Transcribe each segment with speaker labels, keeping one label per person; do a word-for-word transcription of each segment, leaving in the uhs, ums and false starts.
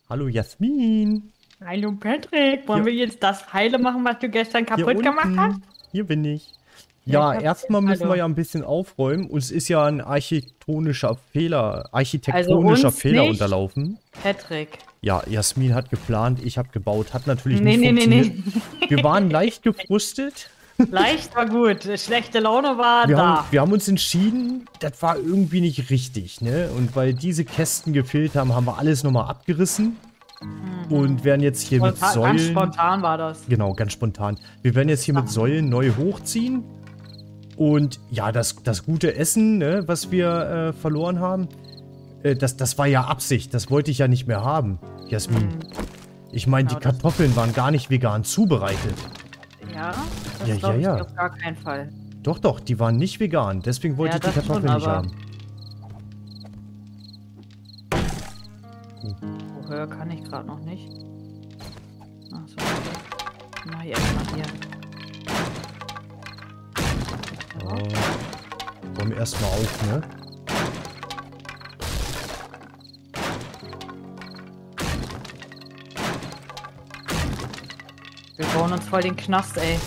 Speaker 1: Hallo Jasmin.
Speaker 2: Hallo Patrick, wollen
Speaker 1: Hier,
Speaker 2: wir jetzt das Heile machen, was du gestern
Speaker 1: hier
Speaker 2: kaputt gemacht hast?
Speaker 1: unten. Hier bin ich.
Speaker 2: Ja, ich
Speaker 1: Ja,
Speaker 2: hab
Speaker 1: erstmal müssen wir
Speaker 2: Hallo.
Speaker 1: ja ein bisschen aufräumen. Uns ist ja ein architektonischer Fehler,
Speaker 2: Also
Speaker 1: architektonischer
Speaker 2: uns
Speaker 1: Fehler
Speaker 2: nicht,
Speaker 1: unterlaufen.
Speaker 2: Patrick.
Speaker 1: Ja, Jasmin hat geplant, ich habe gebaut. Hat natürlich
Speaker 2: Nee,
Speaker 1: nicht
Speaker 2: nee, nee,
Speaker 1: funktioniert.
Speaker 2: nee.
Speaker 1: Wir waren leicht gefrustet.
Speaker 2: Leicht war gut, schlechte Laune war
Speaker 1: Wir haben,
Speaker 2: da.
Speaker 1: wir haben uns entschieden, das war irgendwie nicht richtig, ne? Und weil diese Kästen gefehlt haben, haben wir alles nochmal abgerissen. Und werden jetzt hier mit
Speaker 2: Spontan, ganz
Speaker 1: Säulen...
Speaker 2: spontan war das.
Speaker 1: Genau, ganz spontan. Wir werden jetzt hier mit Säulen neu hochziehen. Und ja, das, das gute Essen, ne, was wir äh, verloren haben, äh, das, das war ja Absicht. Das wollte ich ja nicht mehr haben, Jasmin.
Speaker 2: Hm,
Speaker 1: Ich meine, die
Speaker 2: genau, das-
Speaker 1: Kartoffeln waren gar nicht vegan zubereitet.
Speaker 2: Ja, das
Speaker 1: Ja,
Speaker 2: glaube
Speaker 1: ja,
Speaker 2: ich
Speaker 1: ja.
Speaker 2: dir auf gar keinen Fall.
Speaker 1: Doch, doch, die waren nicht vegan. Deswegen wollte
Speaker 2: Ja,
Speaker 1: ich die
Speaker 2: das schon,
Speaker 1: Kartoffeln nicht
Speaker 2: aber-
Speaker 1: haben.
Speaker 2: So höher kann ich gerade noch nicht. Ach so, okay. Mach ich erstmal hier.
Speaker 1: Oh, räumen wir erstmal auf, ne?
Speaker 2: Wir bauen uns voll den Knast, ey.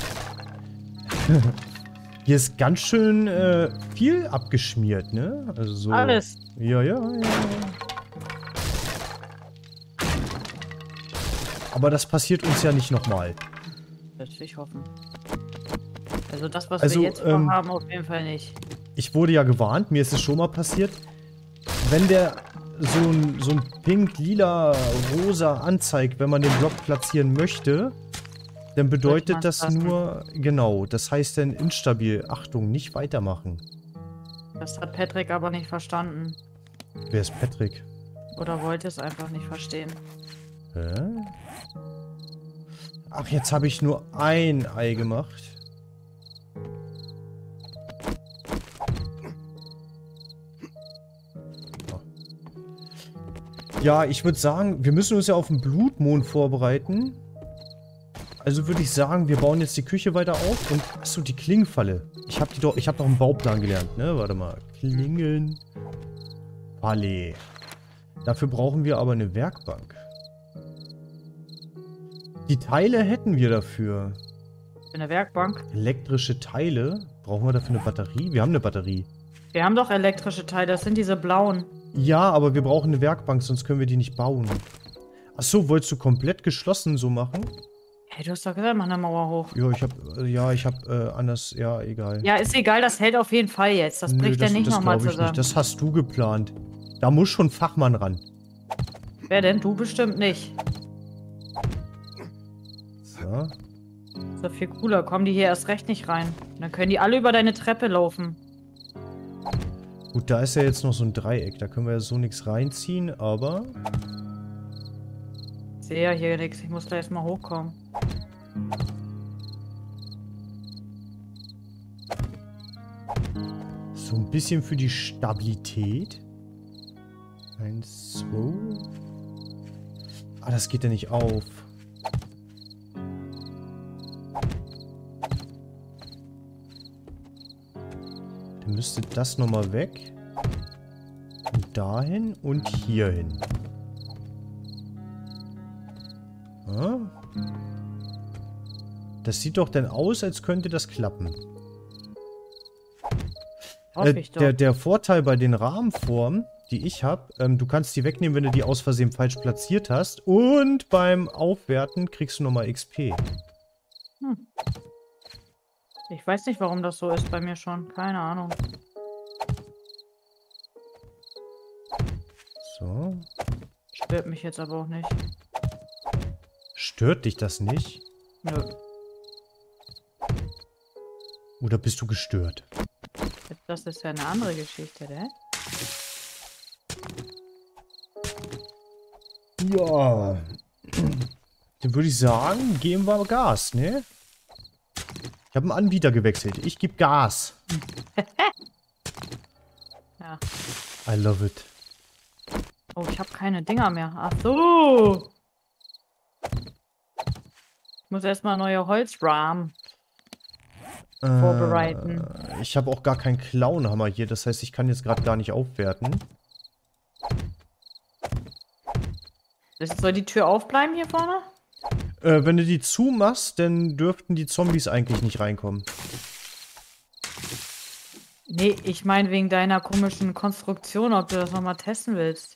Speaker 1: Hier ist ganz schön äh, viel abgeschmiert, ne? Also so.
Speaker 2: Alles.
Speaker 1: Ja, ja, ja. Aber das passiert uns ja nicht nochmal.
Speaker 2: Das will ich hoffen. Also das, was
Speaker 1: Also,
Speaker 2: wir jetzt
Speaker 1: ähm,
Speaker 2: vorhaben, auf jeden Fall nicht.
Speaker 1: Ich wurde ja gewarnt, mir ist es schon mal passiert. Wenn der so ein, so ein pink, lila, rosa anzeigt, wenn man den Block platzieren möchte, dann bedeutet
Speaker 2: man's
Speaker 1: das
Speaker 2: lassen.
Speaker 1: nur, genau, das heißt dann instabil. Achtung, nicht weitermachen.
Speaker 2: Das hat Patrick aber nicht verstanden.
Speaker 1: Wer ist Patrick?
Speaker 2: Oder wollte es einfach nicht verstehen.
Speaker 1: Hä? Ach, jetzt habe ich nur ein Ei gemacht. Ja, ich würde sagen, wir müssen uns ja auf den Blutmond vorbereiten. Also würde ich sagen, wir bauen jetzt die Küche weiter auf und... Achso, die Klingenfalle. Ich habe doch, ich hab doch einen Bauplan gelernt, ne? Warte mal. Klingeln. Falle. Dafür brauchen wir aber eine Werkbank. Die Teile hätten wir dafür.
Speaker 2: Für eine Werkbank.
Speaker 1: Elektrische Teile. Brauchen wir dafür eine Batterie? Wir haben eine Batterie.
Speaker 2: Wir haben doch elektrische Teile, das sind diese blauen.
Speaker 1: Ja, aber wir brauchen eine Werkbank, sonst können wir die nicht bauen. Achso, wolltest du komplett geschlossen so machen?
Speaker 2: Hey, du hast doch gesagt, mach eine Mauer hoch.
Speaker 1: Ja, ich hab, äh, ja, ich hab, äh, anders, ja, egal.
Speaker 2: Ja, ist egal, das hält auf jeden Fall jetzt. Das
Speaker 1: Nö,
Speaker 2: bricht ja nicht
Speaker 1: das
Speaker 2: nochmal
Speaker 1: glaub ich
Speaker 2: zusammen.
Speaker 1: nicht. Das hast du geplant. Da muss schon ein Fachmann ran.
Speaker 2: Wer denn? Du bestimmt nicht.
Speaker 1: So.
Speaker 2: Ist doch viel cooler. Kommen die hier erst recht nicht rein. Dann können die alle über deine Treppe laufen.
Speaker 1: Gut, da ist ja jetzt noch so ein Dreieck. Da können wir ja so nichts reinziehen, aber...
Speaker 2: Ich sehe ja hier nichts. Ich muss da erstmal hochkommen.
Speaker 1: So ein bisschen für die Stabilität. Eins, zwei. Ah, das geht ja nicht auf. Dann müsste das nochmal weg. Und dahin und hierhin. Ah. Das sieht doch dann aus, als könnte das klappen.
Speaker 2: Hoffe
Speaker 1: Äh,
Speaker 2: ich doch.
Speaker 1: der, der Vorteil bei den Rahmenformen, die ich habe, ähm, du kannst die wegnehmen, wenn du die aus Versehen falsch platziert hast. Und beim Aufwerten kriegst du nochmal X P.
Speaker 2: Hm. Ich weiß nicht, warum das so ist bei mir schon. Keine Ahnung.
Speaker 1: So.
Speaker 2: Stört mich jetzt aber auch nicht.
Speaker 1: Stört dich das nicht?
Speaker 2: Nö.
Speaker 1: Oder bist du gestört?
Speaker 2: Das ist ja eine andere Geschichte, ne?
Speaker 1: Ja. Dann würde ich sagen, geben wir Gas, ne? Ich habe einen Anbieter gewechselt. Ich gebe Gas.
Speaker 2: Ja.
Speaker 1: I love it.
Speaker 2: Oh, ich habe keine Dinger mehr. Ach so. Ich muss erstmal neue Holzrahmen vorbereiten.
Speaker 1: Äh, ich habe auch gar keinen Clownhammer hier. Das heißt, ich kann jetzt gerade gar nicht aufwerten.
Speaker 2: Soll die Tür aufbleiben hier vorne?
Speaker 1: Äh, wenn du die zumachst, dann dürften die Zombies eigentlich nicht reinkommen.
Speaker 2: Nee, ich meine wegen deiner komischen Konstruktion, ob du das nochmal testen willst.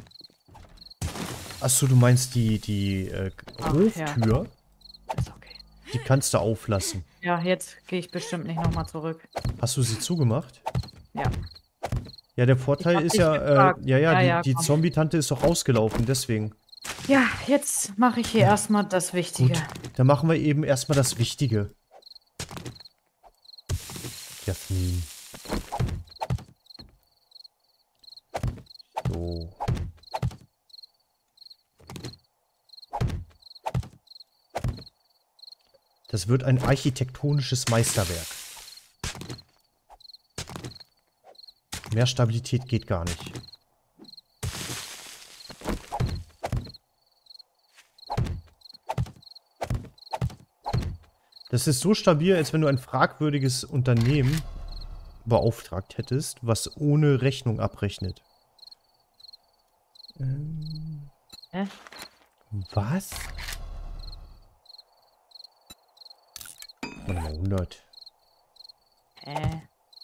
Speaker 1: Achso, du meinst die, die äh,
Speaker 2: Ach,
Speaker 1: Hoftür?
Speaker 2: Ja. Ist okay.
Speaker 1: Die kannst du auflassen.
Speaker 2: Ja, jetzt gehe ich bestimmt nicht nochmal zurück.
Speaker 1: Hast du sie zugemacht?
Speaker 2: Ja.
Speaker 1: Ja, der
Speaker 2: Ich
Speaker 1: Vorteil
Speaker 2: hab
Speaker 1: ist
Speaker 2: dich
Speaker 1: ja, äh,
Speaker 2: gefragt.
Speaker 1: ja, ja,
Speaker 2: Ja,
Speaker 1: die,
Speaker 2: ja,
Speaker 1: die
Speaker 2: komm.
Speaker 1: Zombie-Tante ist doch rausgelaufen, deswegen.
Speaker 2: Ja, jetzt mache ich hier erstmal das Wichtige.
Speaker 1: Gut, dann machen wir eben erstmal das Wichtige. Jasmin. So. Das wird ein architektonisches Meisterwerk. Mehr Stabilität geht gar nicht. Das ist so stabil, als wenn du ein fragwürdiges Unternehmen beauftragt hättest, was ohne Rechnung abrechnet. Ähm,
Speaker 2: Hä?
Speaker 1: Was? Warte mal, hundert.
Speaker 2: Äh.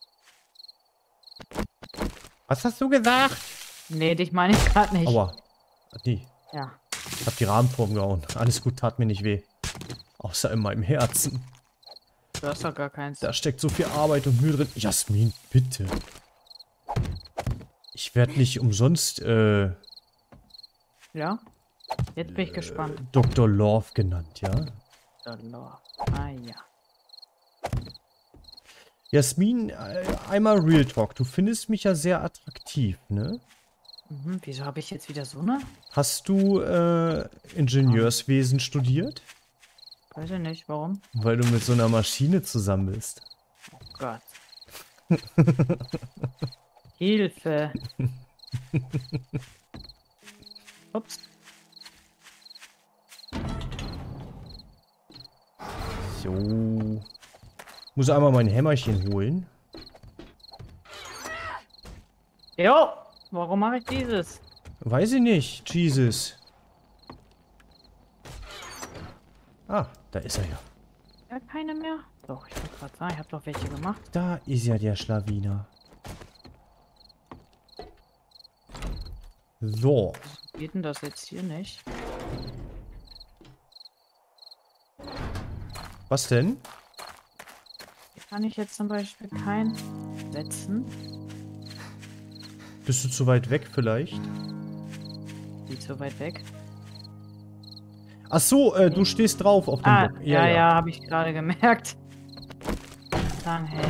Speaker 1: Was hast du gesagt?
Speaker 2: Nee, dich meine ich gerade nicht.
Speaker 1: Aua. Nee,
Speaker 2: Ja.
Speaker 1: ich hab die Rahmenform gehauen. Alles gut, tat mir nicht weh. Außer in meinem Herzen.
Speaker 2: Du hast doch gar keins.
Speaker 1: Da steckt so viel Arbeit und Mühe drin. Jasmin, bitte. Ich werde nicht umsonst, äh,
Speaker 2: Ja? Jetzt bin ich gespannt.
Speaker 1: Doktor Love genannt, ja?
Speaker 2: Ah ja.
Speaker 1: Jasmin, äh, einmal Real Talk. Du findest mich ja sehr attraktiv, ne?
Speaker 2: Mhm, wieso habe ich jetzt wieder so eine?
Speaker 1: Hast du, äh, Ingenieurswesen studiert?
Speaker 2: Weiß ich nicht, warum?
Speaker 1: Weil du mit so einer Maschine zusammen bist.
Speaker 2: Oh Gott. Hilfe. Ups.
Speaker 1: So. Muss einmal mein Hämmerchen holen.
Speaker 2: Jo, warum mache ich dieses?
Speaker 1: Weiß ich nicht. Jesus. Ah, da ist er ja.
Speaker 2: Ja, keine mehr? Doch, ich wollte gerade sagen, ich habe doch welche gemacht.
Speaker 1: Da ist ja der Schlawiner. So.
Speaker 2: Geht denn das jetzt hier nicht?
Speaker 1: Was denn?
Speaker 2: Hier kann ich jetzt zum Beispiel kein setzen.
Speaker 1: Bist du zu weit weg vielleicht?
Speaker 2: Die zu weit weg.
Speaker 1: Ach so, äh, du stehst drauf auf dem
Speaker 2: Ah,
Speaker 1: Block.
Speaker 2: ja, ja, habe ich gerade gemerkt. Dann, hey.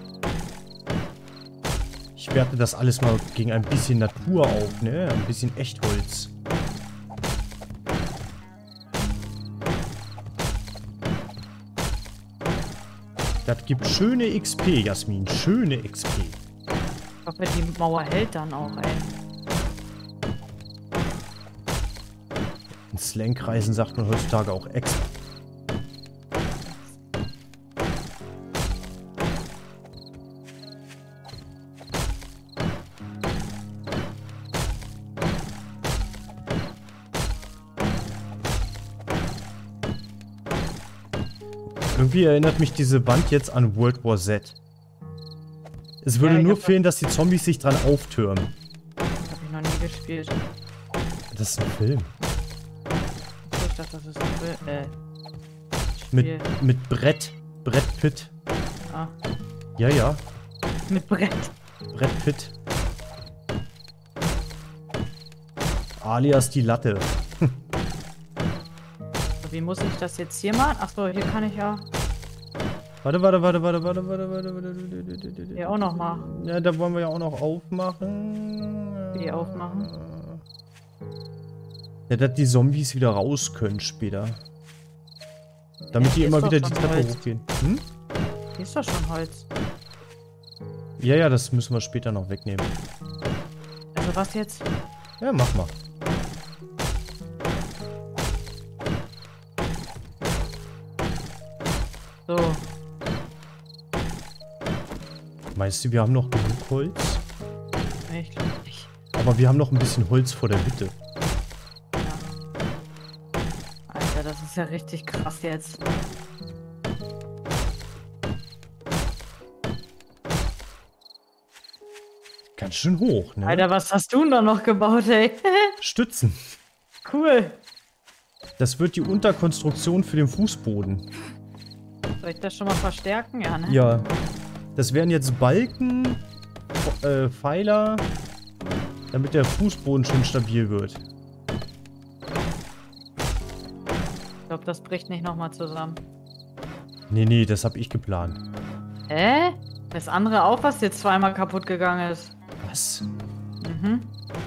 Speaker 1: Ich werte das alles mal gegen ein bisschen Natur auf, ne? Ein bisschen Echtholz. Das gibt schöne X P, Jasmin. Schöne X P.
Speaker 2: Ich hoffe, die Mauer hält dann auch, ey.
Speaker 1: In Slangkreisen sagt man heutzutage auch Ex. Irgendwie erinnert mich diese Wand jetzt an World War Z. Es würde
Speaker 2: Ja, ich
Speaker 1: nur
Speaker 2: hab
Speaker 1: fehlen, dass die Zombies sich dran auftürmen.
Speaker 2: Hab ich noch nie gespielt.
Speaker 1: Das ist ein Film.
Speaker 2: Ich dachte, das ist ein Film. Äh,
Speaker 1: Mit,
Speaker 2: Spiel.
Speaker 1: mit Brett. Brett Pitt.
Speaker 2: Ah,
Speaker 1: Ja, ja.
Speaker 2: mit Brett.
Speaker 1: Brett Pitt. Alias die Latte.
Speaker 2: Wie muss ich das jetzt hier machen? Achso, hier kann ich ja
Speaker 1: Warte, warte, warte, warte, warte, warte, warte, warte.
Speaker 2: hier auch noch mal
Speaker 1: Ja, da wollen wir ja auch noch aufmachen.
Speaker 2: die aufmachen.
Speaker 1: Ja, dass die Zombies wieder raus können später. Damit
Speaker 2: Ja,
Speaker 1: die
Speaker 2: hier
Speaker 1: immer
Speaker 2: ist doch
Speaker 1: wieder die
Speaker 2: schon
Speaker 1: Treppe
Speaker 2: Holz.
Speaker 1: hochgehen. Hm?
Speaker 2: Hier ist doch schon Holz.
Speaker 1: Ja, ja, das müssen wir später noch wegnehmen.
Speaker 2: Also was jetzt?
Speaker 1: Ja, mach mal.
Speaker 2: So.
Speaker 1: Meinst du, wir haben noch genug Holz?
Speaker 2: Nee, ich glaube nicht.
Speaker 1: Aber wir haben noch ein bisschen Holz vor der Hütte.
Speaker 2: Ja. Alter, das ist ja richtig krass jetzt.
Speaker 1: Ganz schön hoch, ne?
Speaker 2: Alter, was hast du denn da noch gebaut, ey?
Speaker 1: Stützen.
Speaker 2: Cool.
Speaker 1: Das wird die Unterkonstruktion für den Fußboden.
Speaker 2: Soll ich das schon mal verstärken? Ja, ne?
Speaker 1: Ja. Das wären jetzt Balken, äh, Pfeiler, damit der Fußboden schön stabil wird.
Speaker 2: Ich glaube, das bricht nicht nochmal zusammen.
Speaker 1: Nee, nee, das habe ich geplant.
Speaker 2: Hä? Das andere auch, was jetzt zweimal kaputt gegangen ist.
Speaker 1: Was?
Speaker 2: Mhm.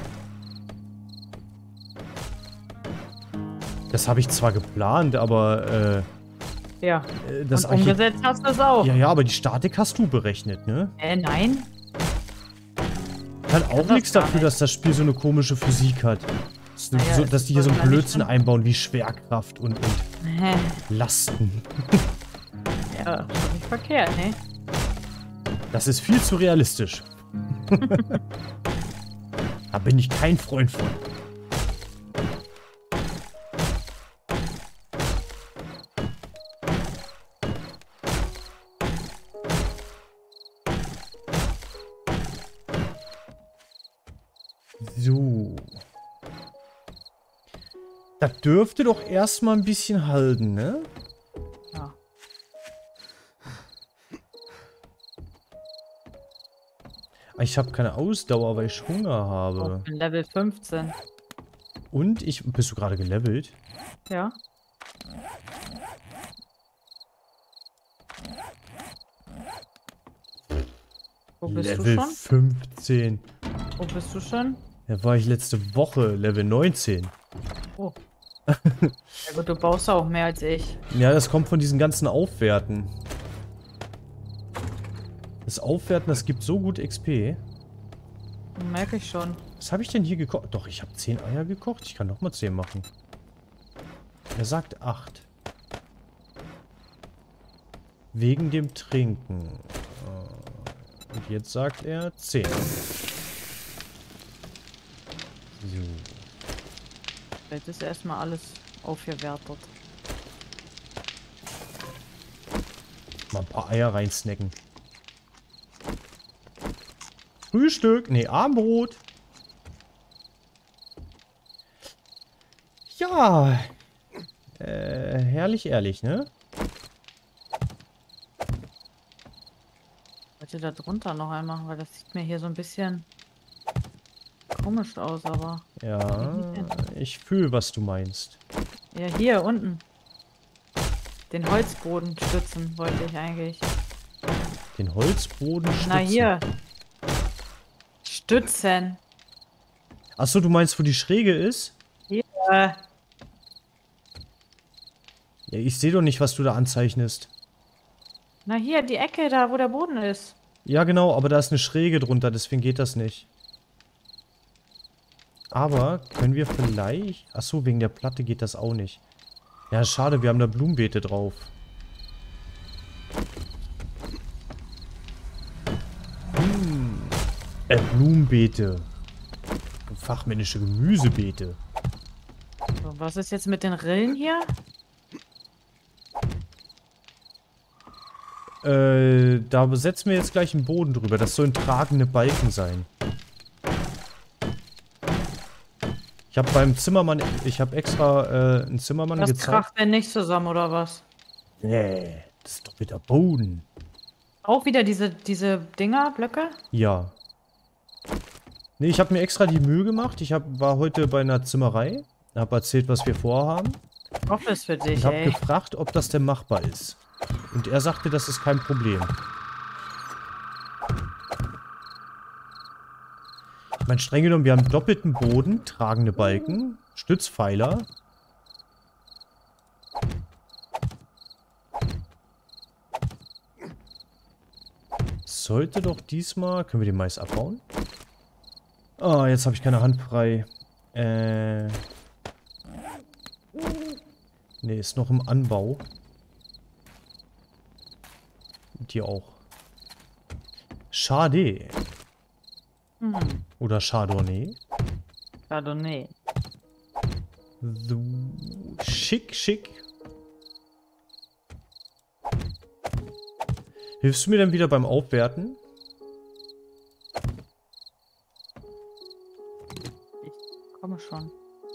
Speaker 1: Das habe ich zwar geplant, aber äh,
Speaker 2: Ja.
Speaker 1: äh, das
Speaker 2: Und umgesetzt hast du es auch.
Speaker 1: Ja, ja, aber die Statik hast du berechnet, ne?
Speaker 2: Äh, nein.
Speaker 1: Kann auch
Speaker 2: das
Speaker 1: nichts
Speaker 2: gar
Speaker 1: dafür,
Speaker 2: nicht.
Speaker 1: dass das Spiel so eine komische Physik hat. Dass, du
Speaker 2: Naja,
Speaker 1: so,
Speaker 2: es
Speaker 1: dass die hier so einen
Speaker 2: sollte man nicht
Speaker 1: Blödsinn
Speaker 2: schon-
Speaker 1: einbauen wie Schwerkraft und, und
Speaker 2: Hä?
Speaker 1: Lasten.
Speaker 2: Ja, ist nicht verkehrt, ne?
Speaker 1: Das ist viel zu realistisch. Da bin ich kein Freund von. So. Das dürfte doch erstmal ein bisschen halten, ne?
Speaker 2: Ja.
Speaker 1: Ich habe keine Ausdauer, weil ich Hunger
Speaker 2: Oh,
Speaker 1: habe.
Speaker 2: ich bin Level fünfzehn.
Speaker 1: Und ich... Bist du gerade gelevelt?
Speaker 2: Ja. Wo bist
Speaker 1: Level
Speaker 2: du schon?
Speaker 1: fünfzehn.
Speaker 2: Wo bist du schon?
Speaker 1: Da war ich letzte Woche Level neunzehn.
Speaker 2: Oh. Ja gut, du baust auch mehr als ich.
Speaker 1: Ja, das kommt von diesen ganzen Aufwerten. Das Aufwerten, das gibt so gut X P.
Speaker 2: Merke ich schon.
Speaker 1: Was habe ich denn hier gekocht? Doch, ich habe zehn Eier gekocht. Ich kann nochmal zehn machen. Er sagt acht. Wegen dem Trinken. Und jetzt sagt er zehn. So.
Speaker 2: Vielleicht ist erstmal alles aufgewertet.
Speaker 1: Mal ein paar Eier reinsnacken. Frühstück? Nee, Abendbrot. Ja. Äh, herrlich ehrlich, ne?
Speaker 2: Ich wollte da drunter noch einmal, weil das sieht mir hier so ein bisschen komisch aus, aber...
Speaker 1: Ja, ich fühle, was du meinst.
Speaker 2: Ja, hier unten. Den Holzboden stützen wollte ich eigentlich.
Speaker 1: Den Holzboden stützen.
Speaker 2: Na hier. Stützen.
Speaker 1: Achso, du meinst, wo die Schräge ist?
Speaker 2: Hier.
Speaker 1: Ja, ich sehe doch nicht, was du da anzeichnest.
Speaker 2: Na hier, die Ecke da, wo der Boden ist.
Speaker 1: Ja, genau, aber da ist eine Schräge drunter, deswegen geht das nicht. Aber können wir vielleicht... Achso, wegen der Platte geht das auch nicht. Ja, schade, wir haben da Blumenbeete drauf. Hm. Äh, Blumenbeete. Fachmännische Gemüsebeete.
Speaker 2: So, was ist jetzt mit den Rillen hier?
Speaker 1: Äh, da setzen wir jetzt gleich einen Boden drüber. Das sollen tragende Balken sein. Ich habe beim Zimmermann, ich habe extra äh, einen Zimmermann
Speaker 2: Das
Speaker 1: gezeigt.
Speaker 2: kracht denn nicht zusammen, oder was?
Speaker 1: Nee, das ist doch wieder Boden.
Speaker 2: Auch wieder diese, diese Dinger, Blöcke?
Speaker 1: Ja. Nee, ich habe mir extra die Mühe gemacht. Ich hab, war heute bei einer Zimmerei, habe erzählt, was wir vorhaben.
Speaker 2: Ich hoffe es für dich,
Speaker 1: Und habe
Speaker 2: ey.
Speaker 1: gefragt, ob das denn machbar ist. Und er sagte, das ist kein Problem. Ich meine, streng genommen, wir haben doppelten Boden, tragende Balken, Stützpfeiler. Sollte doch diesmal... Können wir den Mais abbauen? Ah, jetzt habe ich keine Hand frei. Äh... Ne, ist noch im Anbau. Und hier auch. Schade.
Speaker 2: Hm.
Speaker 1: Oder Chardonnay.
Speaker 2: Chardonnay.
Speaker 1: So, schick, schick. Hilfst du mir dann wieder beim Aufwerten?
Speaker 2: Ich komme schon.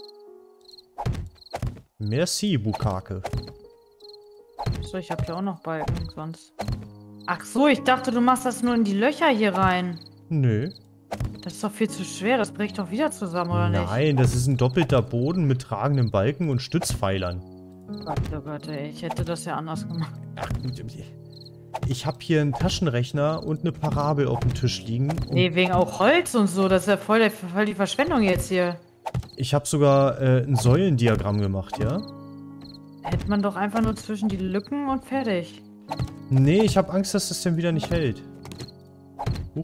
Speaker 1: Merci, Bukake.
Speaker 2: Achso, ich habe hier auch noch Balken, sonst. Ach so, ich dachte, du machst das nur in die Löcher hier rein.
Speaker 1: Nö.
Speaker 2: Das ist doch viel zu schwer, das bricht doch wieder zusammen, oder nicht?
Speaker 1: Nein, das ist ein doppelter Boden mit tragenden Balken und Stützpfeilern.
Speaker 2: Gott, oh Gott, ey, ich hätte das ja anders gemacht.
Speaker 1: Ach, ich habe hier einen Taschenrechner und eine Parabel auf dem Tisch liegen. Und
Speaker 2: Nee, wegen auch Holz und so, das ist ja voll, der, voll die Verschwendung jetzt hier.
Speaker 1: ich habe sogar äh, ein Säulendiagramm gemacht, ja?
Speaker 2: Hätte man doch einfach nur zwischen die Lücken und fertig.
Speaker 1: Nee, ich habe Angst, dass das dann wieder nicht hält. Huch.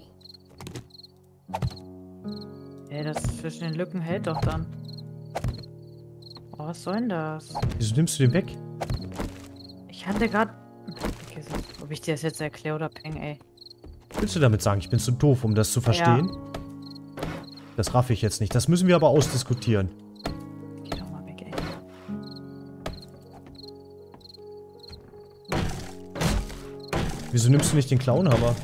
Speaker 2: Ey, das zwischen den Lücken hält doch dann. Oh, was soll denn das?
Speaker 1: Wieso nimmst du den weg?
Speaker 2: Ich hatte gerade... Ob ich dir das jetzt erkläre oder peng, ey.
Speaker 1: Willst du damit sagen, ich bin zu doof, um das zu verstehen?
Speaker 2: Ja.
Speaker 1: Das raff ich jetzt nicht. Das müssen wir aber ausdiskutieren.
Speaker 2: Geh doch mal weg, ey.
Speaker 1: Wieso nimmst du nicht den Clownhammer?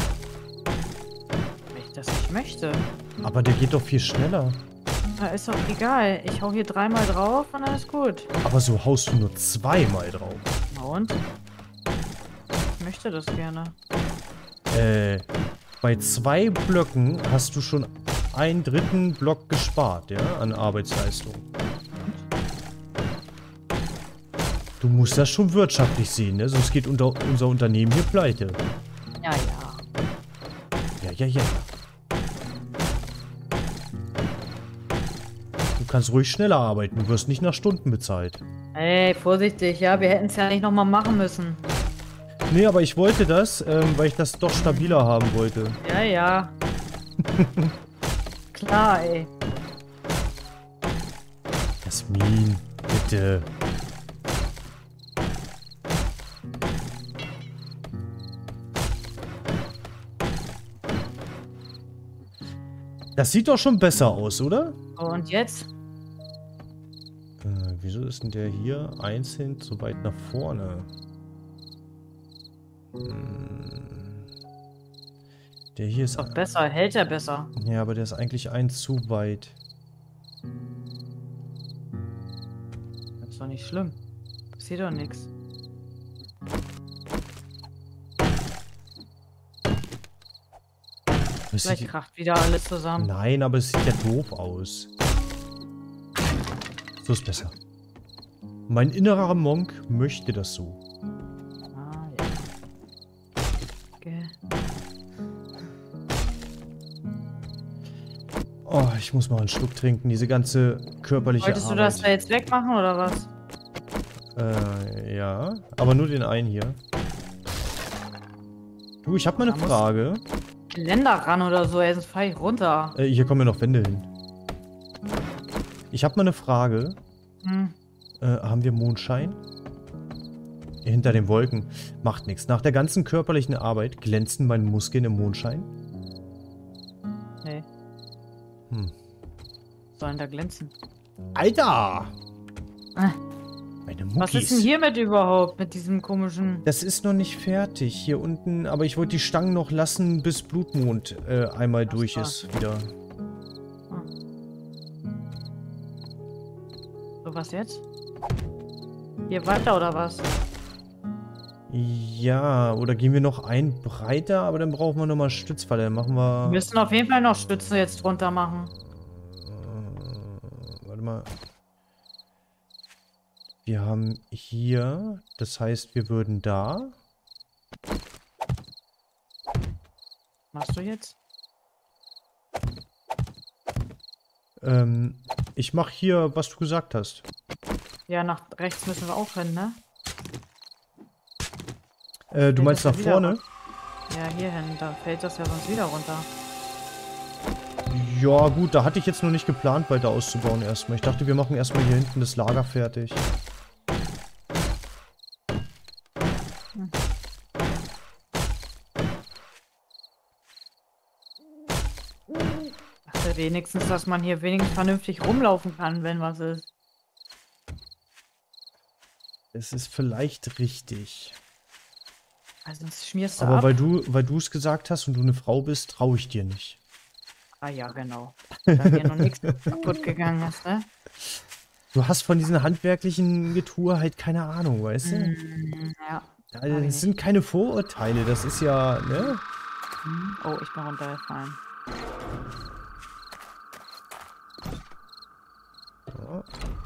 Speaker 2: Wenn ich das nicht möchte.
Speaker 1: Aber der geht doch viel schneller.
Speaker 2: Na, ist doch egal. Ich hau hier dreimal drauf und dann ist gut.
Speaker 1: Aber so haust du nur zweimal drauf.
Speaker 2: Na und? Ich möchte das gerne.
Speaker 1: Äh, bei zwei Blöcken hast du schon einen dritten Block gespart, ja, an Arbeitsleistung. Du musst das schon wirtschaftlich sehen, ne? Sonst geht unter, unser Unternehmen hier pleite.
Speaker 2: Ja, ja.
Speaker 1: Ja, ja, ja. Du kannst ruhig schneller arbeiten, du wirst nicht nach Stunden bezahlt.
Speaker 2: Ey, vorsichtig, ja, wir hätten es ja nicht nochmal machen müssen.
Speaker 1: Nee, aber ich wollte das, ähm, weil ich das doch stabiler haben wollte.
Speaker 2: Ja, ja. Klar, ey.
Speaker 1: Jasmin, bitte. Das sieht doch schon besser aus, oder?
Speaker 2: So, und jetzt?
Speaker 1: Äh, wieso ist denn der hier einzeln so weit nach vorne? Hm. Der hier ist...
Speaker 2: Doch besser, hält ja besser.
Speaker 1: Ja, aber der ist eigentlich ein zu weit.
Speaker 2: Das ist doch nicht schlimm. Passiert doch nichts.
Speaker 1: Das
Speaker 2: Vielleicht
Speaker 1: sieht-
Speaker 2: kracht wieder alles zusammen.
Speaker 1: Nein, aber es sieht ja doof aus. So ist besser. Mein innerer Monk möchte das so.
Speaker 2: Ah, ja. Okay.
Speaker 1: Oh, ich muss mal einen Schluck trinken. Diese ganze körperliche
Speaker 2: Wolltest du
Speaker 1: Arbeit.
Speaker 2: das da jetzt wegmachen oder was?
Speaker 1: Äh, ja. Aber nur den einen hier. Du, ich habe mal eine
Speaker 2: Da muss-
Speaker 1: Frage.
Speaker 2: Geländer ran oder so, ey, sonst fall ich runter.
Speaker 1: Äh, hier kommen ja noch Wände hin. Ich habe mal eine Frage.
Speaker 2: Hm.
Speaker 1: Äh, haben wir Mondschein? Hinter den Wolken. Macht nichts. Nach der ganzen körperlichen Arbeit glänzen meine Muskeln im Mondschein?
Speaker 2: Nee.
Speaker 1: Hm.
Speaker 2: Sollen da glänzen.
Speaker 1: Alter!
Speaker 2: Äh,
Speaker 1: Meine
Speaker 2: was ist denn
Speaker 1: Muckis.
Speaker 2: hiermit überhaupt? Mit diesem komischen...
Speaker 1: Das ist noch nicht fertig. Hier unten. Aber ich wollte die Stangen noch lassen, bis Blutmond äh, einmal
Speaker 2: Ach
Speaker 1: durch
Speaker 2: so.
Speaker 1: ist. Wieder.
Speaker 2: So, was jetzt? Hier weiter oder was?
Speaker 1: Ja, oder gehen wir noch ein breiter, aber dann brauchen wir nochmal Stützpfeiler. Dann machen
Speaker 2: Wir
Speaker 1: wir...
Speaker 2: müssen auf jeden Fall noch Stützen jetzt drunter machen.
Speaker 1: Äh, warte mal. Wir haben hier, das heißt, wir würden da.
Speaker 2: Machst du jetzt?
Speaker 1: Ähm, ich mache hier, was du gesagt hast.
Speaker 2: Ja, nach rechts müssen wir auch hin, ne?
Speaker 1: Äh, du
Speaker 2: Fällt
Speaker 1: meinst
Speaker 2: das
Speaker 1: nach
Speaker 2: ja wieder
Speaker 1: vorne?
Speaker 2: runter? Ja, hier hin, da fällt das ja sonst wieder runter.
Speaker 1: Ja, gut, da hatte ich jetzt noch nicht geplant, weiter auszubauen erstmal. Ich dachte, wir machen erstmal hier hinten das Lager fertig.
Speaker 2: Dachte wenigstens, dass man hier wenigstens vernünftig rumlaufen kann, wenn was ist.
Speaker 1: Es ist vielleicht richtig.
Speaker 2: Also sonst schmierst du
Speaker 1: Aber
Speaker 2: ab.
Speaker 1: weil du, weil du es gesagt hast und du eine Frau bist, traue ich dir nicht.
Speaker 2: Ah ja, genau. Da mir noch nichts kaputt gegangen ist, ne?
Speaker 1: Du hast von diesen handwerklichen Getue halt keine Ahnung, weißt du?
Speaker 2: Mm, ja.
Speaker 1: Ja,
Speaker 2: hab ich
Speaker 1: das sind
Speaker 2: nicht.
Speaker 1: keine Vorurteile, das ist ja, ne?
Speaker 2: Hm. Oh, ich bin runtergefallen.
Speaker 1: Ja.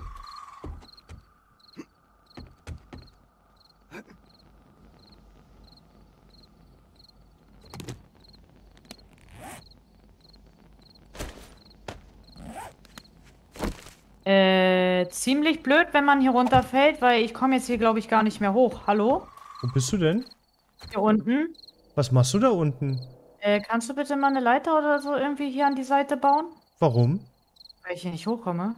Speaker 2: Äh, ziemlich blöd, wenn man hier runterfällt, weil ich komme jetzt hier, glaube ich, gar nicht mehr hoch. Hallo?
Speaker 1: Wo bist du denn?
Speaker 2: Hier unten.
Speaker 1: Was machst du da unten?
Speaker 2: Äh, kannst du bitte mal eine Leiter oder so irgendwie hier an die Seite bauen?
Speaker 1: Warum?
Speaker 2: Weil ich hier nicht hochkomme.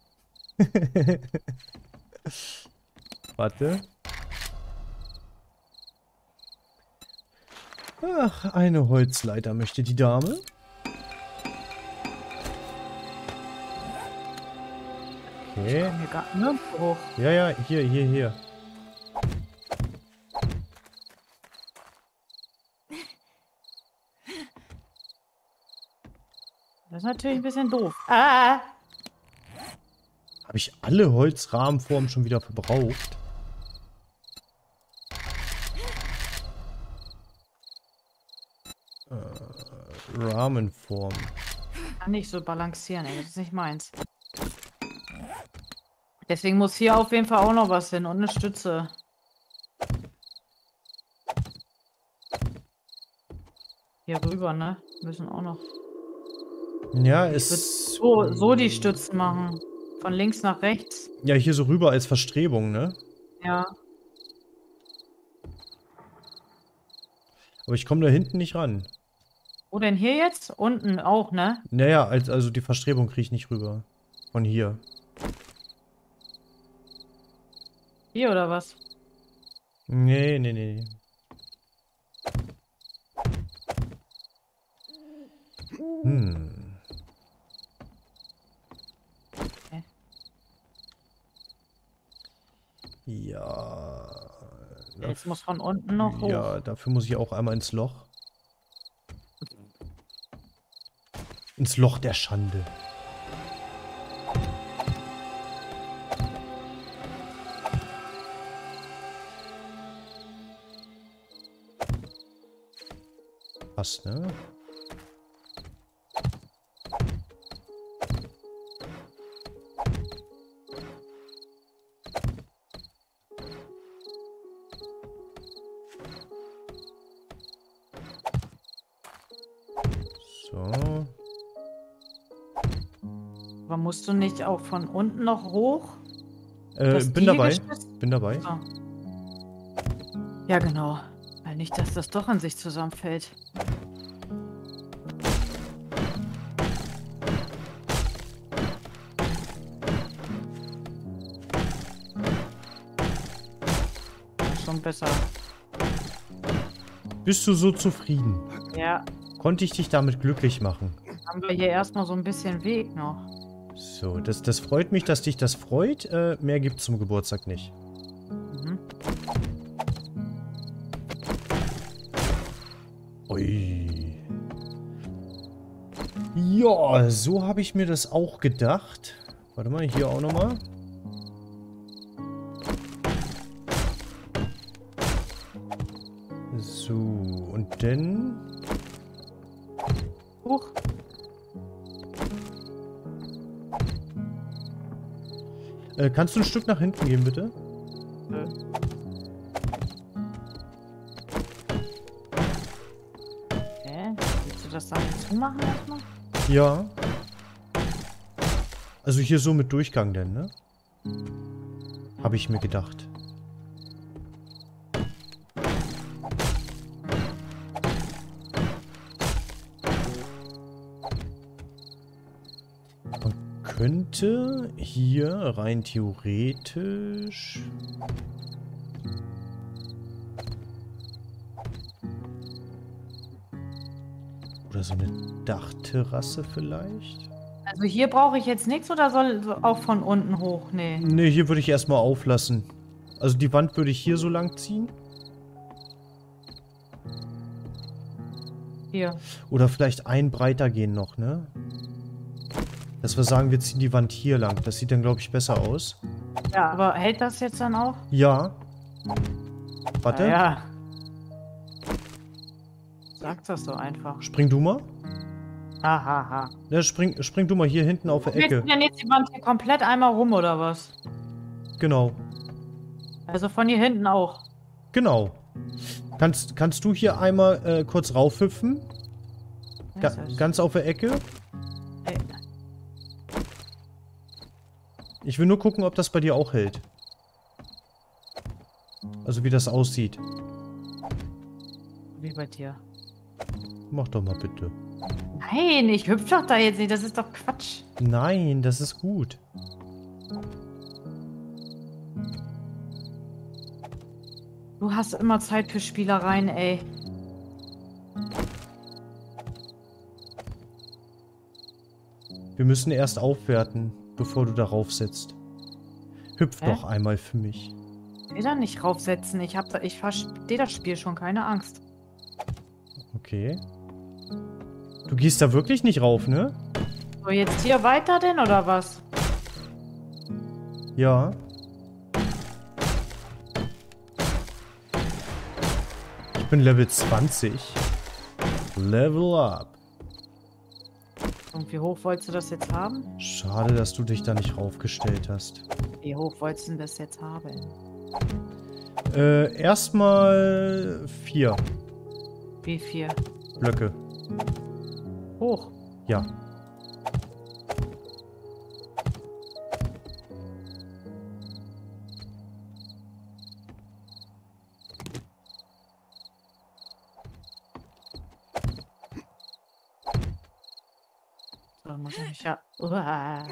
Speaker 1: Warte. Ach, eine Holzleiter möchte die Dame.
Speaker 2: Ich
Speaker 1: Okay.
Speaker 2: komme hier gar nirgendwo hoch.
Speaker 1: Ja, ja, hier, hier, hier.
Speaker 2: Das ist natürlich ein bisschen doof. Ah!
Speaker 1: Habe ich alle Holzrahmenformen schon wieder verbraucht? Äh, Rahmenform.
Speaker 2: Kann nicht so balancieren, ey. Das ist nicht meins. Deswegen muss hier auf jeden Fall auch noch was hin und eine Stütze. Hier rüber, ne? Müssen auch noch.
Speaker 1: Ja,
Speaker 2: Ich würde
Speaker 1: es...
Speaker 2: so, so die Stützen machen. Von links nach rechts.
Speaker 1: Ja, hier so rüber als Verstrebung, ne?
Speaker 2: Ja.
Speaker 1: Aber ich komme da hinten nicht ran.
Speaker 2: Wo denn hier jetzt? Unten auch, ne?
Speaker 1: Naja, als, also die Verstrebung kriege ich nicht rüber. Von hier.
Speaker 2: Hier oder was?
Speaker 1: Nee, nee, nee. nee. Hm.
Speaker 2: Okay.
Speaker 1: Ja.
Speaker 2: Jetzt muss von unten noch hoch.
Speaker 1: Ja, dafür muss ich auch einmal ins Loch. Ins Loch der Schande. Passt, ne? So.
Speaker 2: Aber musst du nicht auch von unten noch hoch?
Speaker 1: Äh,
Speaker 2: Dass
Speaker 1: bin
Speaker 2: die
Speaker 1: dabei.
Speaker 2: gestützt-
Speaker 1: Bin dabei.
Speaker 2: So. Ja, genau. Weil nicht, dass das doch an sich zusammenfällt. Schon besser.
Speaker 1: Bist du so zufrieden?
Speaker 2: Ja,
Speaker 1: Konnte ich dich damit glücklich machen?
Speaker 2: haben wir hier erstmal so ein bisschen Weg noch.
Speaker 1: So, das, das freut mich, dass dich das freut. Äh, mehr gibt's zum Geburtstag nicht.
Speaker 2: Mhm.
Speaker 1: Ui. Ja, so habe ich mir das auch gedacht. Warte mal, hier auch nochmal. So, und dann...
Speaker 2: Huch.
Speaker 1: Äh, kannst du ein Stück nach hinten gehen, bitte?
Speaker 2: Nö. Hä? Willst du das da nicht zumachen erstmal?
Speaker 1: Ja. Also hier so mit Durchgang denn, ne? Habe ich mir gedacht. Man könnte hier rein theoretisch... Oder so eine Dachterrasse vielleicht?
Speaker 2: Also hier brauche ich jetzt nichts oder soll so auch von unten hoch? Nee.
Speaker 1: Ne, hier würde ich erstmal auflassen. Also die Wand würde ich hier so lang ziehen.
Speaker 2: Hier.
Speaker 1: Oder vielleicht ein breiter gehen noch, ne? Dass wir sagen, wir ziehen die Wand hier lang. Das sieht dann, glaube ich, besser aus.
Speaker 2: Ja, aber hält das jetzt dann auch?
Speaker 1: Ja. Warte.
Speaker 2: Ja. ja. Sag das so einfach.
Speaker 1: Spring du mal.
Speaker 2: Hahaha. Ha, ha.
Speaker 1: Ja, spring, spring du mal hier hinten auf der
Speaker 2: Willst
Speaker 1: Ecke.
Speaker 2: du denn jetzt die Wand hier komplett einmal rum, oder was?
Speaker 1: Genau.
Speaker 2: Also von hier hinten auch.
Speaker 1: Genau. Kannst, kannst du hier einmal äh, kurz raufhüpfen? Ga ganz auf der Ecke?
Speaker 2: Ey.
Speaker 1: Ich will nur gucken, ob das bei dir auch hält. Also wie das aussieht.
Speaker 2: Wie bei dir.
Speaker 1: Mach doch mal bitte.
Speaker 2: Nein, ich hüpf doch da jetzt nicht. Das ist doch Quatsch.
Speaker 1: Nein, das ist gut.
Speaker 2: Du hast immer Zeit für Spielereien, ey.
Speaker 1: Wir müssen erst aufwerten, bevor du darauf sitzt. Hüpf
Speaker 2: Hä?
Speaker 1: doch einmal für mich.
Speaker 2: Ich will da nicht raufsetzen. Ich hab da, ich verstehe das Spiel schon, keine Angst.
Speaker 1: Okay. Du gehst da wirklich nicht rauf, ne?
Speaker 2: So, jetzt hier weiter denn, oder was?
Speaker 1: Ja. Ich bin Level zwanzig. Level up.
Speaker 2: Und wie hoch wolltest du das jetzt haben?
Speaker 1: Schade, dass du dich da nicht raufgestellt hast.
Speaker 2: Wie hoch wolltest du das jetzt haben?
Speaker 1: Äh, erstmal vier
Speaker 2: Wie viel?
Speaker 1: Blöcke.
Speaker 2: Hoch.
Speaker 1: Ja.
Speaker 2: So, muss ich mich ja uah,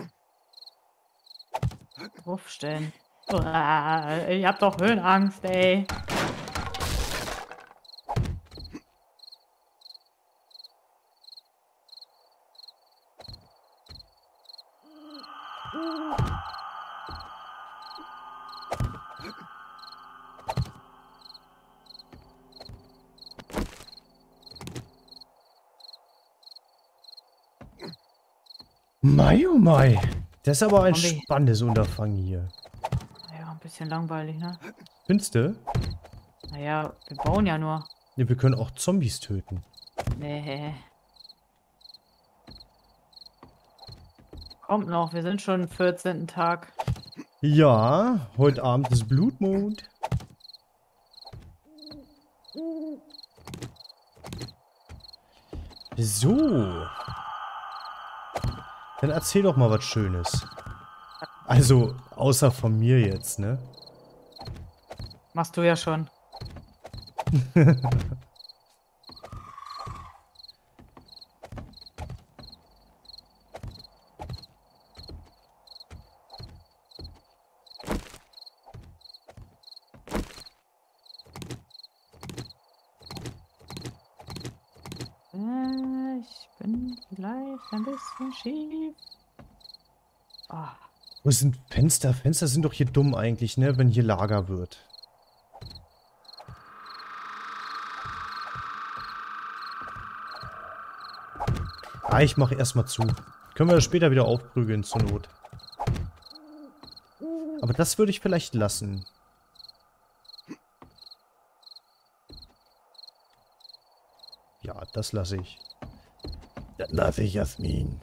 Speaker 2: draufstellen. Uah, ich hab doch Höhenangst, ey.
Speaker 1: Mai, oh mai. Das ist aber ein
Speaker 2: Zombie.
Speaker 1: spannendes Unterfangen hier.
Speaker 2: Ja, ein bisschen langweilig, ne?
Speaker 1: Findest du?
Speaker 2: Naja, wir bauen ja nur.
Speaker 1: Ja, wir können auch Zombies töten.
Speaker 2: Nee. Kommt noch, wir sind schon im vierzehnten Tag.
Speaker 1: Ja, heute Abend ist Blutmond. So. Dann erzähl doch mal was Schönes. Also, außer von mir jetzt, ne?
Speaker 2: Machst du ja schon. Äh, ich bin vielleicht ein bisschen schief. Ah,
Speaker 1: Wo sind Fenster? Fenster sind doch hier dumm eigentlich, ne? Wenn hier Lager wird. Ah, ich mache erstmal zu. Können wir das später wieder aufprügeln zur Not. Aber das würde ich vielleicht lassen. Ja, das lasse ich. Das lasse ich, Jasmin.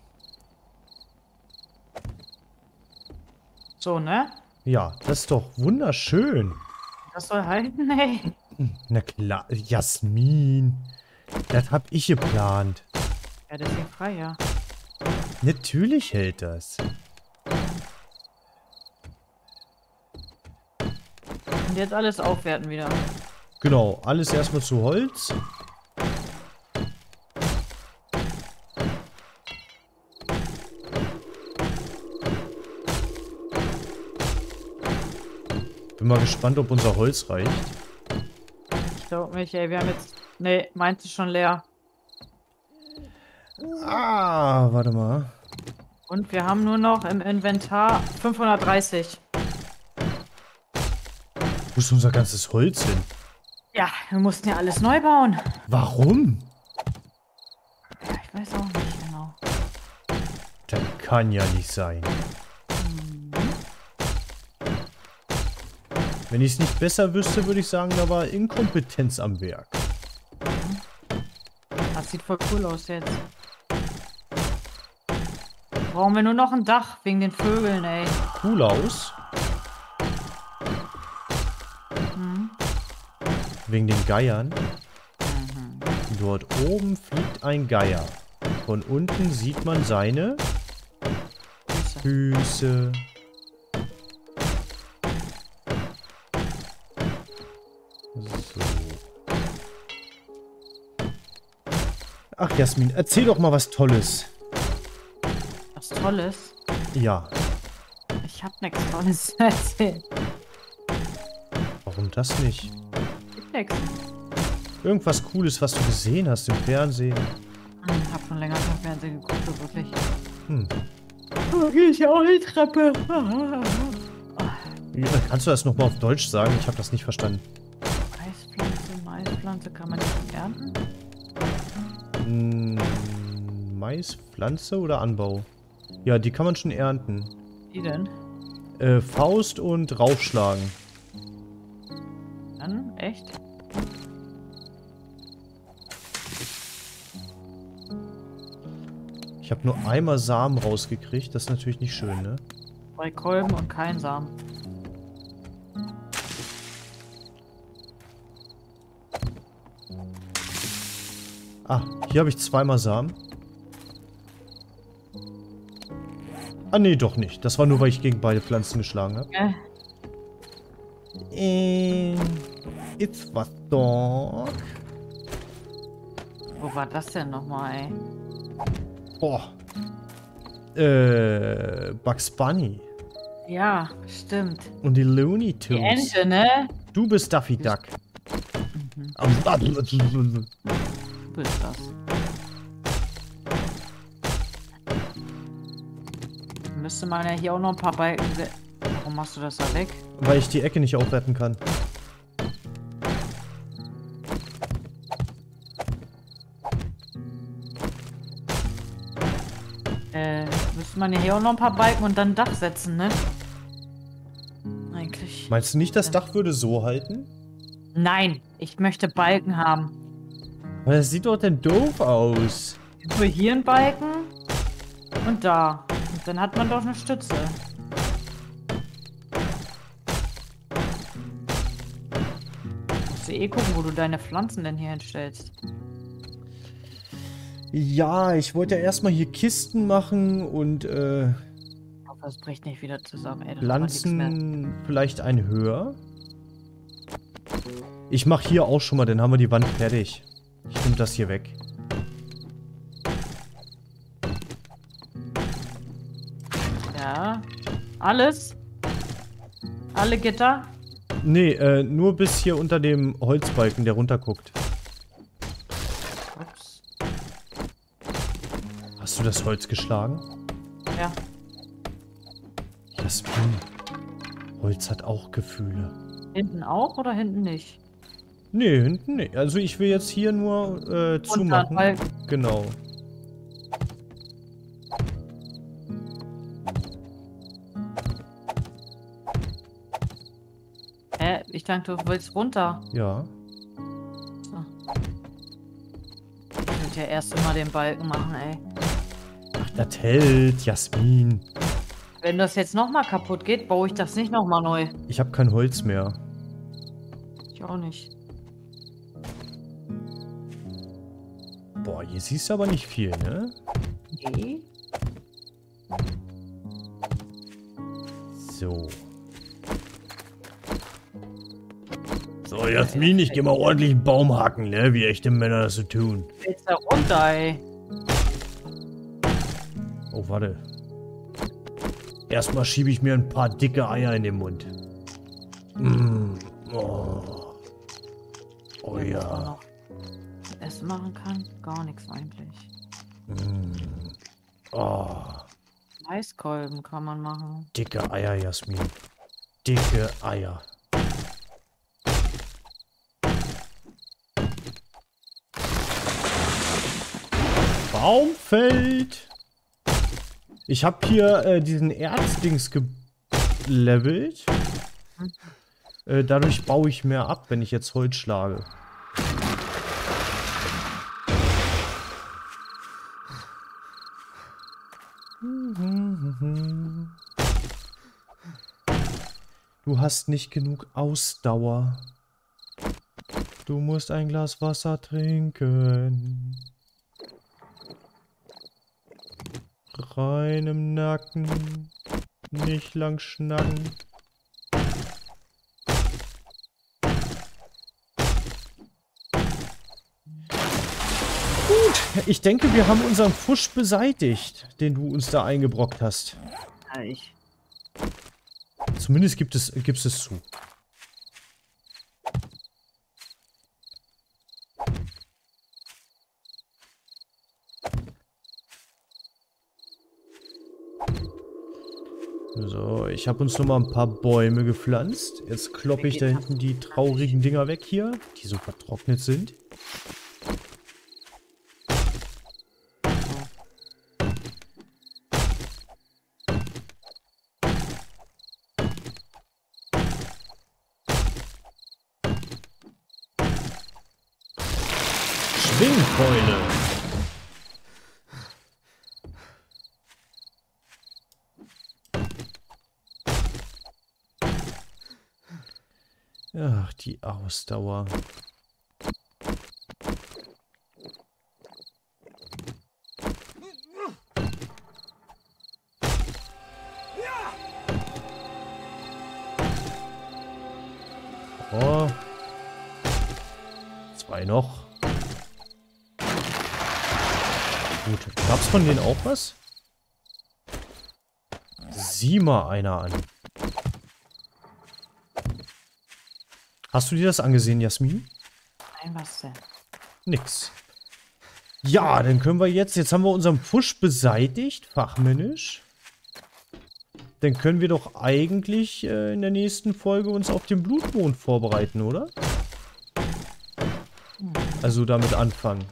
Speaker 2: so, ne?
Speaker 1: Ja, das ist doch wunderschön.
Speaker 2: Das soll halten, ey.
Speaker 1: Na klar, Jasmin. Das hab ich geplant.
Speaker 2: Ja, deswegen frei, ja.
Speaker 1: Natürlich hält das.
Speaker 2: Und jetzt alles aufwerten wieder.
Speaker 1: Genau, alles erstmal zu Holz. Bin mal gespannt, ob unser Holz reicht.
Speaker 2: Ich glaube nicht, ey. Wir haben jetzt... Nee, meins ist schon leer.
Speaker 1: Ah, warte mal.
Speaker 2: Und wir haben nur noch im Inventar fünfhundertdreißig.
Speaker 1: Wo ist unser ganzes Holz hin?
Speaker 2: Ja, wir mussten ja alles neu bauen.
Speaker 1: Warum?
Speaker 2: Ja, ich weiß auch nicht genau.
Speaker 1: Das kann ja nicht sein.
Speaker 2: Mhm.
Speaker 1: Wenn ich es nicht besser wüsste, würde ich sagen, da war Inkompetenz am Werk.
Speaker 2: Das sieht voll cool aus jetzt. Brauchen wir nur noch ein Dach wegen den Vögeln, ey.
Speaker 1: Cool aus.
Speaker 2: Mhm.
Speaker 1: Wegen den Geiern.
Speaker 2: Mhm.
Speaker 1: Dort oben fliegt ein Geier. Von unten sieht man seine
Speaker 2: Füße.
Speaker 1: Füße. So. Ach, Jasmin, erzähl doch mal was Tolles.
Speaker 2: Was Tolles.
Speaker 1: Ja.
Speaker 2: Ich hab nichts Tolles zu erzählen.
Speaker 1: Warum das nicht?
Speaker 2: Gibt nix.
Speaker 1: Irgendwas Cooles, was du gesehen hast im Fernsehen.
Speaker 2: Ich hab schon länger kein Fernsehen geguckt, so wirklich.
Speaker 1: Hm.
Speaker 2: Oh, geh ich auch die Treppe.
Speaker 1: Ja, kannst du das nochmal auf Deutsch sagen? Ich habe das nicht verstanden.
Speaker 2: Maispflanze, Maispflanze kann man nicht ernten?
Speaker 1: Hm, Maispflanze oder Anbau? Ja, die kann man schon ernten.
Speaker 2: Wie denn?
Speaker 1: Äh, Faust und raufschlagen.
Speaker 2: Dann? Echt?
Speaker 1: Ich habe nur einmal Samen rausgekriegt. Das ist natürlich nicht schön, ne?
Speaker 2: Zwei Kolben und kein Samen.
Speaker 1: Ah, hier habe ich zweimal Samen. Ah, nee, doch nicht. Das war nur, weil ich gegen beide Pflanzen geschlagen habe.
Speaker 2: Äh,
Speaker 1: Äh, jetzt was doch.
Speaker 2: wo war das denn nochmal, ey?
Speaker 1: Boah. Äh, Bugs Bunny.
Speaker 2: Ja, stimmt.
Speaker 1: Und die Looney
Speaker 2: Die
Speaker 1: Tunes.
Speaker 2: Ente, ne?
Speaker 1: Du bist Daffy Duck.
Speaker 2: Mhm.
Speaker 1: Mhm.
Speaker 2: Du bist das. Müsste man ja hier auch noch ein paar Balken se- Warum machst du das da weg?
Speaker 1: Weil ich die Ecke nicht aufwerten kann.
Speaker 2: Äh, müsste man ja hier auch noch ein paar Balken und dann ein Dach setzen, ne? Eigentlich.
Speaker 1: Meinst du nicht, das Dach würde so halten?
Speaker 2: Nein, ich möchte Balken haben.
Speaker 1: Aber das sieht doch denn doof aus.
Speaker 2: So, hier ein Balken und da. Und dann hat man doch eine Stütze. Musst du eh gucken, wo du deine Pflanzen denn hier hinstellst.
Speaker 1: Ja, ich wollte ja erstmal hier Kisten machen und äh,
Speaker 2: Ich hoffe, das bricht nicht wieder zusammen. Ey, das war nix mehr.
Speaker 1: Pflanzen vielleicht ein höher. Ich mache hier auch schon mal, dann haben wir die Wand fertig. Ich nehme das hier weg.
Speaker 2: Ja. Alles? Alle Gitter?
Speaker 1: Nee, äh, nur bis hier unter dem Holzbalken, der runterguckt.
Speaker 2: Ups.
Speaker 1: Hast du das Holz geschlagen?
Speaker 2: Ja.
Speaker 1: Jasmin, Holz hat auch Gefühle.
Speaker 2: Hinten auch oder hinten nicht?
Speaker 1: Nee, hinten nicht. Also ich will jetzt hier nur äh, zumachen.
Speaker 2: weil-
Speaker 1: Genau.
Speaker 2: Hä? Ich dachte, du willst runter.
Speaker 1: Ja.
Speaker 2: So. Ich würde ja erst immer den Balken machen, ey.
Speaker 1: Ach, das hält, Jasmin.
Speaker 2: Wenn das jetzt nochmal kaputt geht, baue ich das nicht nochmal neu.
Speaker 1: Ich habe kein Holz mehr.
Speaker 2: Ich auch nicht.
Speaker 1: Boah, hier siehst du aber nicht viel, ne?
Speaker 2: Nee.
Speaker 1: So. So, Jasmin, ich geh mal ordentlich einen Baum hacken, ne? Wie echte Männer das so tun.
Speaker 2: Jetzt da runter, ey.
Speaker 1: Oh, warte. Erstmal schiebe ich mir ein paar dicke Eier in den Mund. Mm. Oh. Oh
Speaker 2: Was man
Speaker 1: ja.
Speaker 2: noch Essen machen kann? Gar nichts eigentlich.
Speaker 1: Mm. Oh.
Speaker 2: Maiskolben kann man machen.
Speaker 1: Dicke Eier, Jasmin. Dicke Eier. Baum fällt. Ich habe hier äh, diesen Erzdings gelevelt. Äh, dadurch baue ich mehr ab, wenn ich jetzt Holz schlage. Du hast nicht genug Ausdauer. Du musst ein Glas Wasser trinken. Rein im Nacken. Nicht lang schnacken. Gut, ich denke, wir haben unseren Fusch beseitigt, den du uns da eingebrockt hast.
Speaker 2: Ja, ich.
Speaker 1: Zumindest gibt es, gibt es zu. So, ich habe uns noch mal ein paar Bäume gepflanzt. Jetzt kloppe ich da hinten die traurigen Dinger weg hier, die so vertrocknet sind. Schwingkeule. Ach, die Ausdauer. Oh. Zwei noch. Gut. Gab's von denen auch was? Sieh mal einer an. Hast du dir das angesehen, Jasmin?
Speaker 2: Nein, was denn?
Speaker 1: Nix. Ja, dann können wir jetzt, jetzt haben wir unseren Fusch beseitigt, fachmännisch. Dann können wir doch eigentlich äh, in der nächsten Folge uns auf den Blutmond vorbereiten, oder? Also damit anfangen.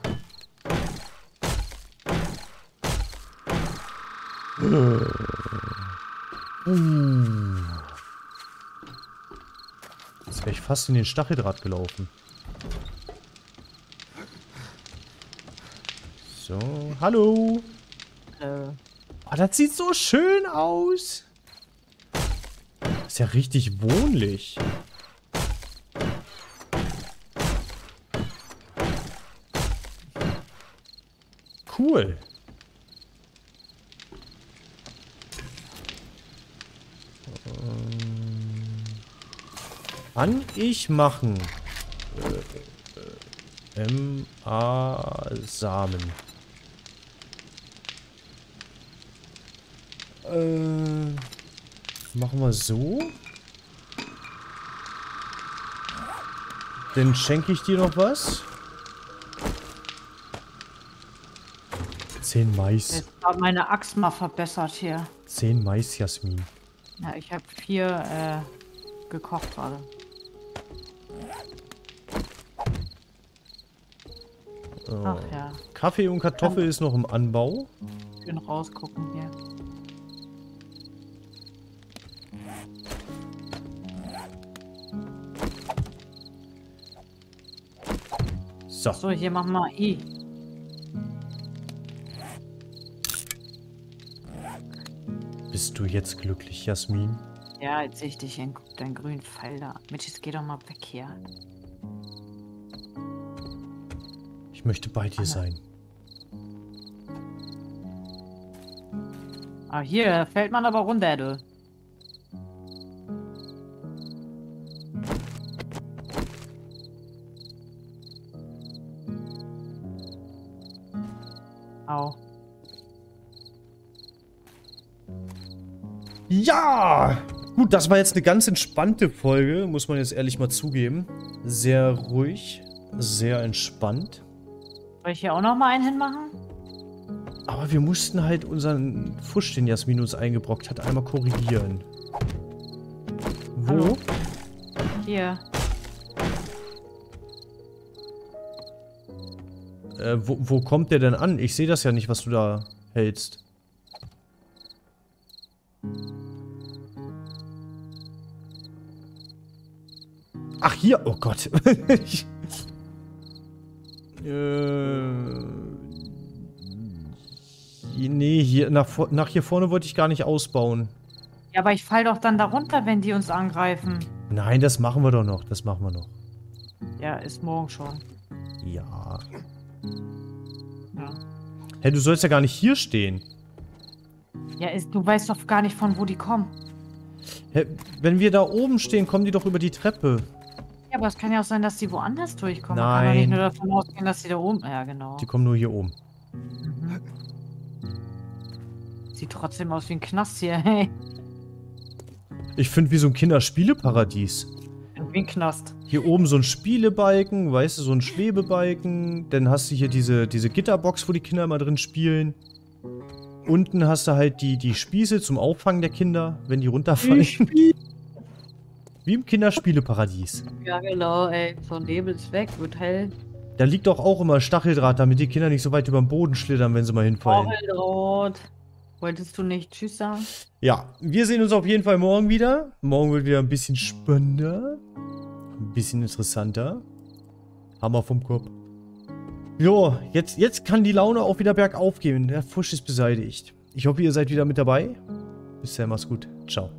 Speaker 1: Uh. Jetzt wäre ich fast in den Stacheldraht gelaufen. So, hallo.
Speaker 2: Äh.
Speaker 1: Oh, das sieht so schön aus. Ist ja richtig wohnlich. Cool. Kann ich machen? Äh, äh, M A Samen. Äh, machen wir so. Dann schenke ich dir noch was. Zehn Mais.
Speaker 2: Jetzt hat meine Axt mal verbessert hier.
Speaker 1: Zehn Mais, Jasmin.
Speaker 2: Ja, ich habe vier äh, gekocht gerade.
Speaker 1: Oh.
Speaker 2: Ach ja.
Speaker 1: Kaffee und Kartoffel ist noch im Anbau.
Speaker 2: Schön rausgucken hier.
Speaker 1: So.
Speaker 2: So, hier machen wir I.
Speaker 1: Bist du jetzt glücklich, Jasmin?
Speaker 2: Ja, jetzt sehe ich dich in deinen grünen Pfeil da. Mensch, jetzt geh doch mal weg hier.
Speaker 1: Ich möchte bei dir sein.
Speaker 2: Ah, hier fällt man aber runter, du. Au.
Speaker 1: Ja! Gut, das war jetzt eine ganz entspannte Folge, muss man jetzt ehrlich mal zugeben. Sehr ruhig, sehr entspannt.
Speaker 2: Soll ich hier auch noch mal einen hinmachen?
Speaker 1: Aber wir mussten halt unseren Fusch, den Jasmin uns eingebrockt hat, einmal korrigieren. Wo?
Speaker 2: Hallo? Hier.
Speaker 1: Äh, wo, wo kommt der denn an? Ich sehe das ja nicht, was du da hältst. Ach, hier. Oh Gott. ich, äh, nee, hier, nach, nach hier vorne wollte ich gar nicht ausbauen.
Speaker 2: Ja, aber ich fall doch dann darunter, wenn die uns angreifen.
Speaker 1: Nein, das machen wir doch noch. Das machen wir noch.
Speaker 2: Ja, ist morgen schon.
Speaker 1: Ja.
Speaker 2: Ja.
Speaker 1: Hey, du sollst ja gar nicht hier stehen.
Speaker 2: Ja, ist, du weißt doch gar nicht, von wo die kommen.
Speaker 1: Hä, wenn wir da oben stehen, kommen die doch über die Treppe.
Speaker 2: Ja, aber es kann ja auch sein, dass die woanders durchkommen. Man
Speaker 1: Nein.
Speaker 2: kann doch nicht nur davon ausgehen, dass die da oben... Ja, genau.
Speaker 1: Die kommen nur hier oben.
Speaker 2: Mhm. Sieht trotzdem aus wie ein Knast hier, hey.
Speaker 1: Ich finde, wie so ein Kinderspieleparadies.
Speaker 2: Wie ein Knast.
Speaker 1: Hier oben so ein Spielebalken, weißt du, so ein Schwebebalken. Dann hast du hier diese, diese Gitterbox, wo die Kinder immer drin spielen. Unten hast du halt die, die Spieße zum Auffangen der Kinder, wenn die runterfallen. Wie im Kinderspieleparadies.
Speaker 2: Ja, genau, ey. So Nebel ist weg, wird hell.
Speaker 1: Da liegt doch auch immer Stacheldraht, damit die Kinder nicht so weit über den Boden schlittern, wenn sie mal hinfallen.
Speaker 2: Stacheldraht. Wolltest du nicht Tschüss sagen?
Speaker 1: Ja, wir sehen uns auf jeden Fall morgen wieder. Morgen wird wieder ein bisschen spannender. Ein bisschen interessanter. Hammer vom Kopf. Jo, jetzt, jetzt kann die Laune auch wieder bergauf gehen. Der Fusch ist beseitigt. Ich hoffe, ihr seid wieder mit dabei. Bis dann, mach's gut. Ciao.